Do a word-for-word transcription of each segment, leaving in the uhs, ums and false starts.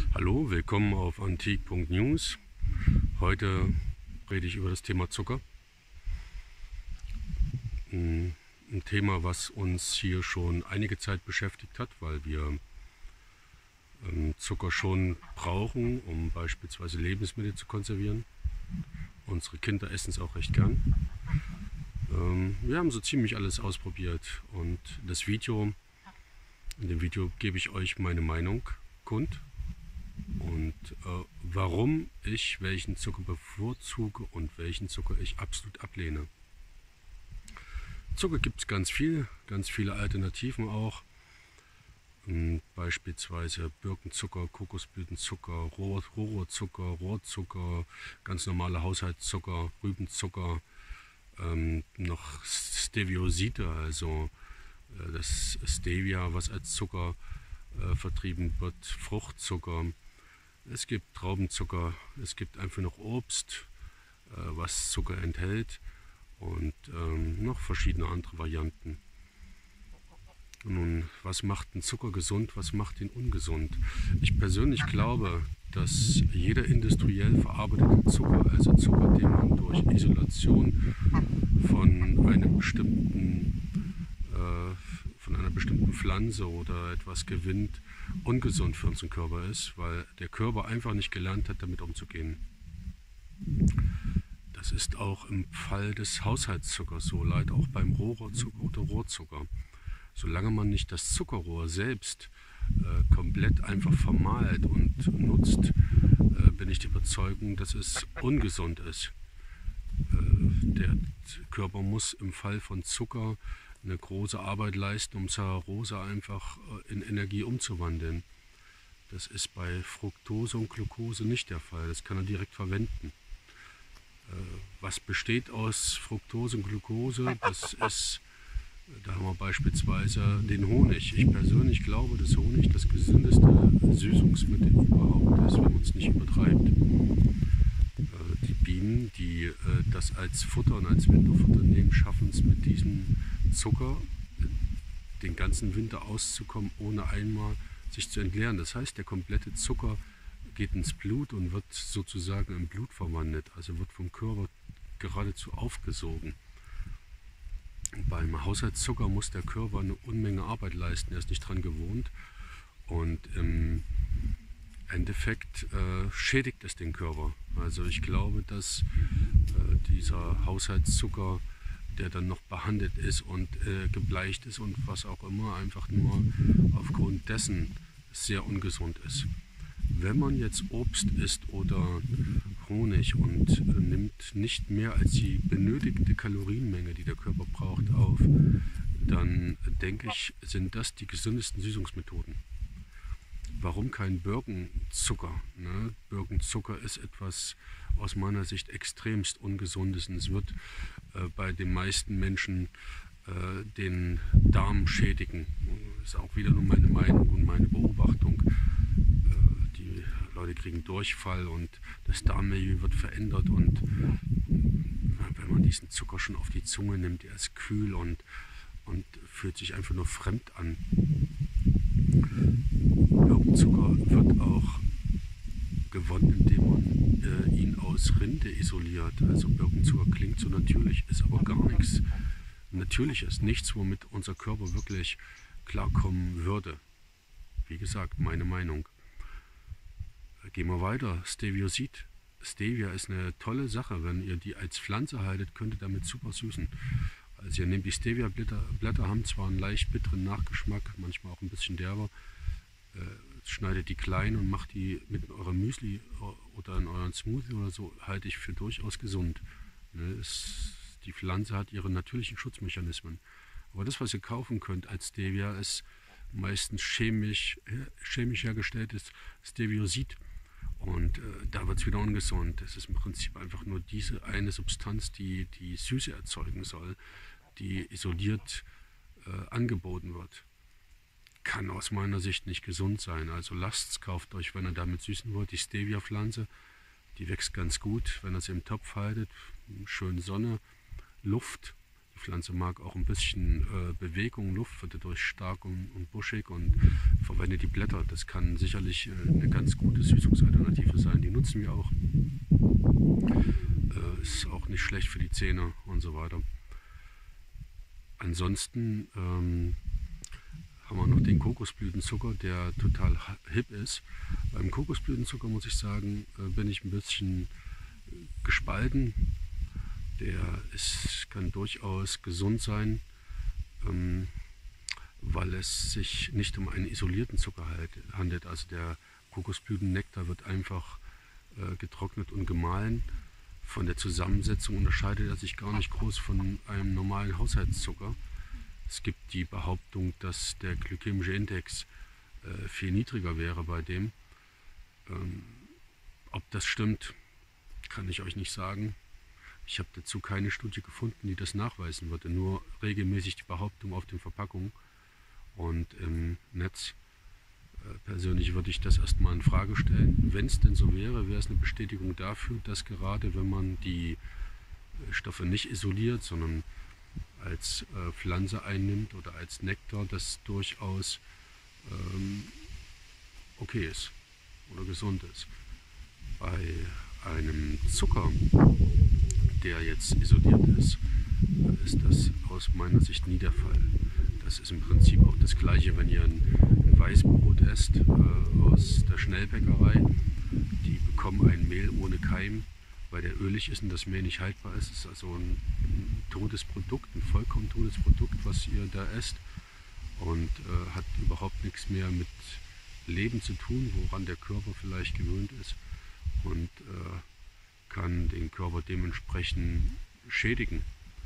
Hallo, willkommen auf Antik Punkt News. Heute rede ich über das Thema Zucker. Ein Thema, was uns hier schon einige Zeit beschäftigt hat, weil wir Zucker schon brauchen, um beispielsweise Lebensmittel zu konservieren. Unsere Kinder essen es auch recht gern. Wir haben so ziemlich alles ausprobiert und das Video, in dem Video gebe ich euch meine Meinung kund. Und äh, warum ich welchen Zucker bevorzuge und welchen Zucker ich absolut ablehne. Zucker gibt es ganz viel, ganz viele Alternativen auch. Ähm, beispielsweise Birkenzucker, Kokosblütenzucker, Rohr, Rohrzucker, Rohrzucker, ganz normale Haushaltszucker, Rübenzucker, ähm, noch Stevioside, also äh, das Stevia, was als Zucker äh, vertrieben wird, Fruchtzucker. Es gibt Traubenzucker, es gibt einfach noch Obst, äh, was Zucker enthält und ähm, noch verschiedene andere Varianten. Nun, was macht den Zucker gesund, was macht ihn ungesund? Ich persönlich glaube, dass jeder industriell verarbeitete Zucker, also Zucker, den man durch Isolation von einem bestimmten äh, von einer bestimmten Pflanze oder etwas gewinnt, ungesund für unseren Körper ist, weil der Körper einfach nicht gelernt hat, damit umzugehen. Das ist auch im Fall des Haushaltszuckers so, leider auch beim Rohrzucker oder Rohrzucker. Solange man nicht das Zuckerrohr selbst äh, komplett einfach vermahlt und nutzt, äh, bin ich der Überzeugung, dass es ungesund ist. Äh, der Körper muss im Fall von Zucker eine große Arbeit leisten, um Saccharose einfach in Energie umzuwandeln. Das ist bei Fructose und Glucose nicht der Fall. Das kann er direkt verwenden. Was besteht aus Fructose und Glucose? Das ist, da haben wir beispielsweise den Honig. Ich persönlich glaube, dass Honig das gesündeste Süßungsmittel überhaupt ist, wenn man es nicht übertreibt. Die Bienen, die das als Futter und als Winterfutter nehmen, schaffen es mit diesem Zucker den ganzen Winter auszukommen, ohne einmal sich zu entleeren. Das heißt, der komplette Zucker geht ins Blut und wird sozusagen im Blut verwandelt, also wird vom Körper geradezu aufgesogen. Beim Haushaltszucker muss der Körper eine Unmenge Arbeit leisten, er ist nicht dran gewohnt und im Endeffekt äh, schädigt es den Körper. Also ich glaube, dass äh, dieser Haushaltszucker, der dann noch behandelt ist und äh, gebleicht ist und was auch immer, einfach nur aufgrund dessen sehr ungesund ist. Wenn man jetzt Obst isst oder Honig und äh, nimmt nicht mehr als die benötigte Kalorienmenge, die der Körper braucht, auf, dann denke ich, sind das die gesündesten Süßungsmethoden. Warum kein Birkenzucker? Ne? Birkenzucker ist etwas aus meiner Sicht extremst Ungesundes und es wird äh, bei den meisten Menschen äh, den Darm schädigen. Das ist auch wieder nur meine Meinung und meine Beobachtung. Äh, die Leute kriegen Durchfall und das Darmmilieu wird verändert und wenn man diesen Zucker schon auf die Zunge nimmt, der ist kühl und, und fühlt sich einfach nur fremd an. Birkenzucker wird auch gewonnen, indem man äh, ihn aus Rinde isoliert. Also Birkenzucker klingt so natürlich, ist aber gar nichts Natürliches, nichts, womit unser Körper wirklich klarkommen würde. Wie gesagt, meine Meinung. Gehen wir weiter. Steviosid. Stevia ist eine tolle Sache. Wenn ihr die als Pflanze haltet, könnt ihr damit super süßen. Also ihr nehmt die Stevia-Blätter, Blätter haben zwar einen leicht bitteren Nachgeschmack, manchmal auch ein bisschen derber, äh, schneidet die klein und macht die mit eurem Müsli oder in euren Smoothie oder so, halte ich für durchaus gesund. Ne, es, die Pflanze hat ihre natürlichen Schutzmechanismen. Aber das, was ihr kaufen könnt als Stevia, ist meistens chemisch, chemisch hergestelltes Steviosid. Und äh, da wird es wieder ungesund. Es ist im Prinzip einfach nur diese eine Substanz, die die Süße erzeugen soll, die isoliert äh, angeboten wird. Kann aus meiner Sicht nicht gesund sein. Also lasst's, kauft euch, wenn ihr damit süßen wollt, die Stevia-Pflanze. Die wächst ganz gut, wenn ihr sie im Topf haltet. Schön Sonne, Luft. Die Pflanze mag auch ein bisschen äh, Bewegung, Luft, wird dadurch stark und, und buschig und verwendet die Blätter. Das kann sicherlich äh, eine ganz gute Süßungsalternative sein. Die nutzen wir auch. Äh, ist auch nicht schlecht für die Zähne und so weiter. Ansonsten ähm, haben wir noch den Kokosblütenzucker, der total hip ist. Beim Kokosblütenzucker muss ich sagen, äh, bin ich ein bisschen gespalten. Der ist, kann durchaus gesund sein, ähm, weil es sich nicht um einen isolierten Zucker handelt. Also der Kokosblütennektar wird einfach äh, getrocknet und gemahlen. Von der Zusammensetzung unterscheidet er sich gar nicht groß von einem normalen Haushaltszucker. Es gibt die Behauptung, dass der glykämische Index äh, viel niedriger wäre bei dem. Ähm, ob das stimmt, kann ich euch nicht sagen. Ich habe dazu keine Studie gefunden, die das nachweisen würde. Nur regelmäßig die Behauptung auf den Verpackungen und im Netz. Äh, persönlich würde ich das erstmal in Frage stellen. Wenn es denn so wäre, wäre es eine Bestätigung dafür, dass gerade wenn man die Stoffe nicht isoliert, sondern als äh, Pflanze einnimmt oder als Nektar, das durchaus ähm, okay ist oder gesund ist. Bei einem Zucker, der jetzt isoliert ist, äh, ist das aus meiner Sicht nie der Fall. Das ist im Prinzip auch das Gleiche, wenn ihr ein, ein Weißbrot esst äh, aus der Schnellbäckerei. Die bekommen ein Mehl ohne Keim, weil der ölig ist und das Mehl nicht haltbar ist. Es ist also ein, ein totes Produkt, ein vollkommen totes Produkt, was ihr da esst und äh, hat überhaupt nichts mehr mit Leben zu tun, woran der Körper vielleicht gewöhnt ist und äh, kann den Körper dementsprechend schädigen.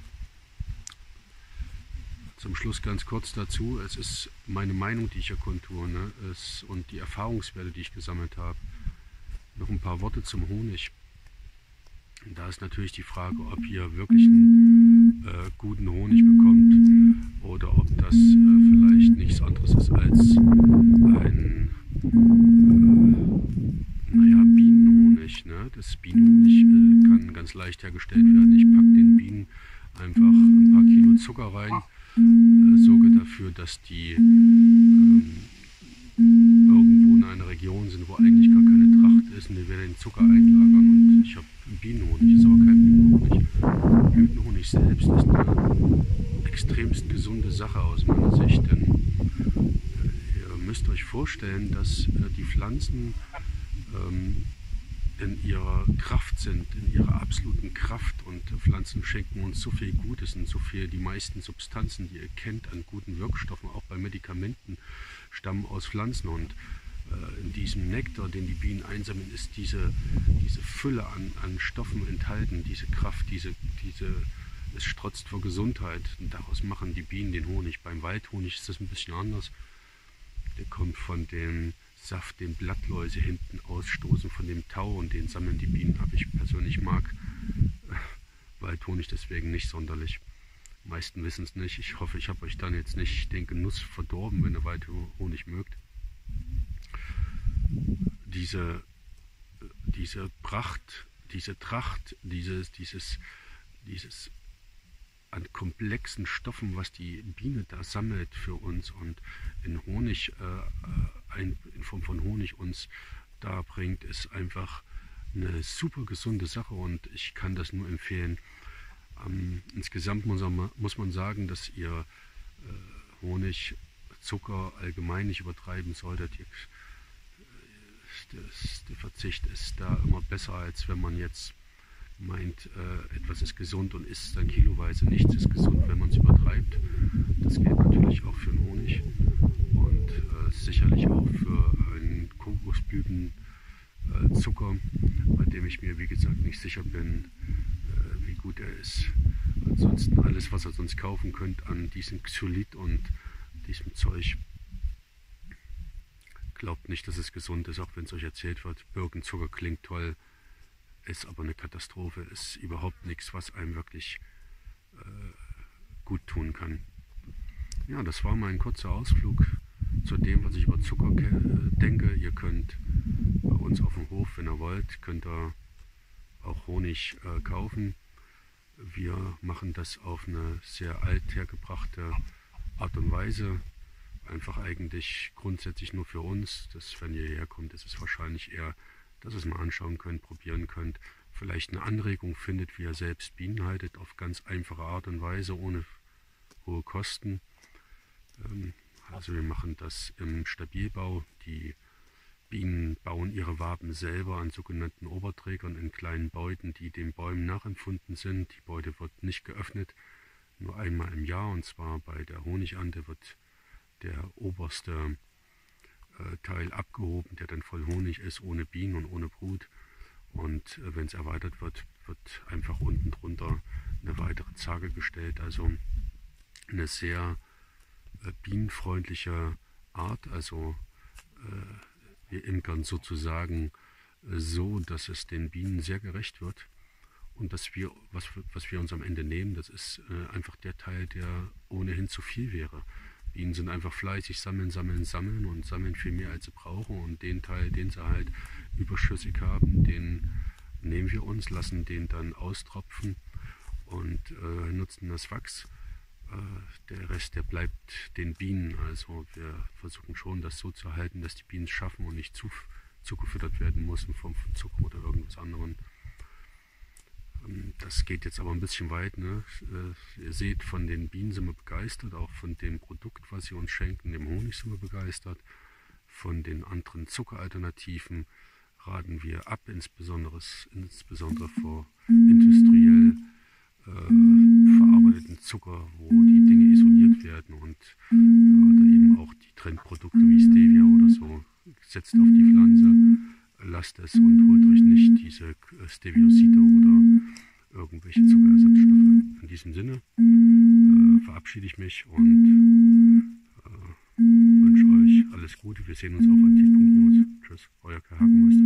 Zum Schluss ganz kurz dazu, es ist meine Meinung, die ich hier kundtue, ne? es, und die Erfahrungswerte, die ich gesammelt habe. Noch ein paar Worte zum Honig. Da ist natürlich die Frage, ob ihr wirklich einen äh, guten Honig bekommt oder ob das äh, vielleicht nichts anderes ist als ein äh, naja, Bienenhonig. Ne? Das Bienenhonig äh, kann ganz leicht hergestellt werden. Ich packe den Bienen einfach ein paar Kilo Zucker rein, äh, sorge dafür, dass die ähm, irgendwo in einer Region sind, wo eigentlich gar keine Tracht ist, und wir werden den Zucker einlagern. Und ich habe Bienenhonig, ist aber kein Blütenhonig. Blütenhonig selbst ist eine extremst gesunde Sache aus meiner Sicht, denn äh, ihr müsst euch vorstellen, dass äh, die Pflanzen ähm, in ihrer Kraft sind, in ihrer absoluten Kraft, und Pflanzen schenken uns so viel Gutes und so viel. Die meisten Substanzen, die ihr kennt an guten Wirkstoffen, auch bei Medikamenten, stammen aus Pflanzen, und äh, in diesem Nektar, den die Bienen einsammeln, ist diese, diese Fülle an, an Stoffen enthalten, diese Kraft, diese, diese, es strotzt vor Gesundheit, und daraus machen die Bienen den Honig. Beim Waldhonig ist das ein bisschen anders. Der kommt von dem Saft, den Blattläuse hinten ausstoßen, von dem Tau, und den sammeln die Bienen ab. Ich persönlich mag äh, Waldhonig deswegen nicht sonderlich. Die meisten wissen es nicht. Ich hoffe, ich habe euch dann jetzt nicht den Genuss verdorben, wenn ihr Waldhonig mögt. Diese, diese Pracht, diese Tracht, dieses, dieses, dieses an komplexen Stoffen, was die Biene da sammelt für uns und in Honig, äh, ein, in Form von Honig uns darbringt, ist einfach eine super gesunde Sache, und ich kann das nur empfehlen. Ähm, insgesamt muss, muss man sagen, dass ihr äh, Honig, Zucker allgemein nicht übertreiben solltet. Ihr, das, der Verzicht ist da immer besser, als wenn man jetzt meint, äh, etwas ist gesund und isst dann kiloweise. Nichts ist gesund, wenn man es übertreibt. Das gilt natürlich auch für den Honig und äh, sicherlich auch für einen Kokosblütenzucker, äh, bei dem ich mir, wie gesagt, nicht sicher bin, äh, wie gut er ist. Ansonsten alles, was ihr sonst kaufen könnt an diesem Xylit und diesem Zeug, glaubt nicht, dass es gesund ist, auch wenn es euch erzählt wird. Birkenzucker klingt toll, ist aber eine Katastrophe, ist überhaupt nichts, was einem wirklich äh, gut tun kann. Ja, das war mein kurzer Ausflug zu dem, was ich über Zucker denke. Ihr könnt bei uns auf dem Hof, wenn ihr wollt, könnt ihr auch Honig äh, kaufen. Wir machen das auf eine sehr althergebrachte Art und Weise. Einfach eigentlich grundsätzlich nur für uns. Das, wenn ihr hierher kommt, ist es wahrscheinlich eher, dass ihr es mal anschauen könnt, probieren könnt. Vielleicht eine Anregung findet, wie ihr selbst Bienen haltet, auf ganz einfache Art und Weise, ohne hohe Kosten. Also wir machen das im Stabilbau. Die Bienen bauen ihre Waben selber an sogenannten Oberträgern in kleinen Beuten, die den Bäumen nachempfunden sind. Die Beute wird nicht geöffnet, nur einmal im Jahr, und zwar bei der Honigernte wird der oberste äh, Teil abgehoben, der dann voll Honig ist, ohne Bienen und ohne Brut. Und äh, wenn es erweitert wird, wird einfach unten drunter eine weitere Zarge gestellt. Also eine sehr äh, bienenfreundliche Art. Also äh, wir imkern sozusagen äh, so, dass es den Bienen sehr gerecht wird. Und dass wir, was, was wir uns am Ende nehmen, das ist äh, einfach der Teil, der ohnehin zu viel wäre. Bienen sind einfach fleißig, sammeln, sammeln, sammeln und sammeln viel mehr, als sie brauchen. Und den Teil, den sie halt überschüssig haben, den nehmen wir uns, lassen den dann austropfen und äh, nutzen das Wachs. Äh, der Rest, der bleibt den Bienen. Also wir versuchen schon, das so zu halten, dass die Bienen es schaffen und nicht zu, zugefüttert werden muss in Form von Zucker oder irgendwas anderem. Das geht jetzt aber ein bisschen weit. Ne? Ihr seht, von den Bienen sind wir begeistert, auch von dem Produkt, was sie uns schenken, dem Honig sind wir begeistert. Von den anderen Zuckeralternativen raten wir ab, insbesondere, insbesondere vor industriell äh, verarbeiteten Zucker, wo die Dinge isoliert werden, und ja, eben auch die Trendprodukte wie Stevia oder so. Setzt auf die Pflanze, lasst es und holt euch nicht diese Stevioside oder irgendwelche Zuckerersatzstoffe. In diesem Sinne äh, verabschiede ich mich und äh, wünsche euch alles Gute. Wir sehen uns auf antik punkt news. Tschüss, euer Kai Hagemeister.